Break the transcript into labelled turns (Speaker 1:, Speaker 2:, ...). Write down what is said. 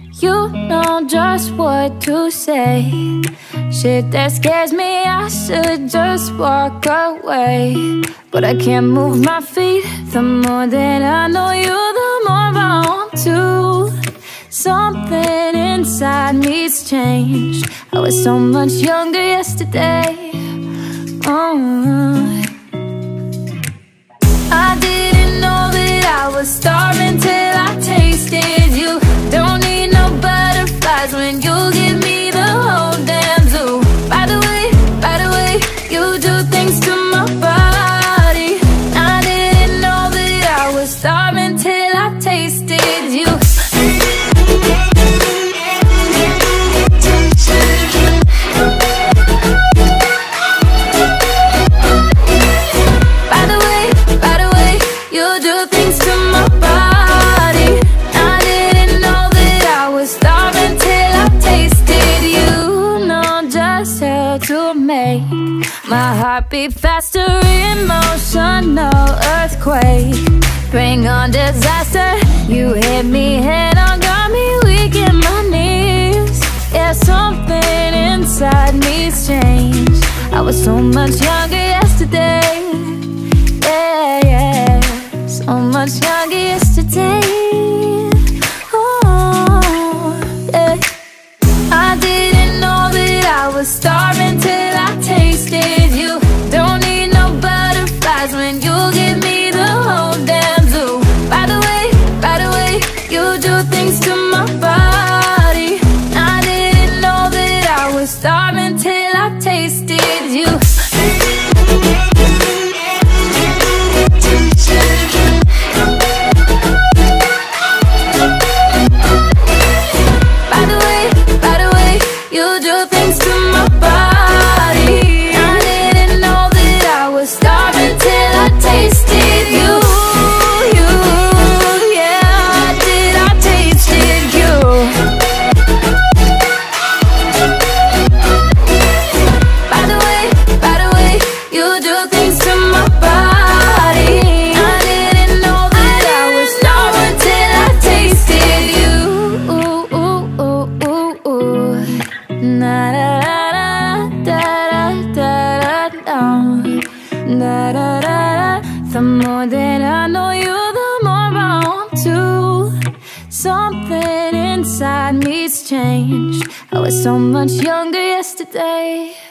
Speaker 1: You know just what to say. Shit that scares me, I should just walk away. But I can't move my feet. The more that I know you, the more I want to. Something inside me's changed. I was so much younger yesterday. I didn't know that I was starving till I tasted you. Don't need no butterflies when you give me the whole damn zoo. By the way, you do things to my body. I didn't know that I was starving till I tasted you. My heart beat faster, emotional earthquake. Bring on disaster. You hit me head on, got me weak in my knees. Yeah, something inside me's changed. I was so much younger yesterday. Yeah, so much younger yesterday. Oh, yeah. I didn't know that I was starving till I tasted you. Don't need no butterflies when you give me the whole damn zoo. By the way, you do things to my body. I didn't know that I was starving till I tasted you. The more that I know you, the more I want to. Something inside me's changed. I was so much younger yesterday.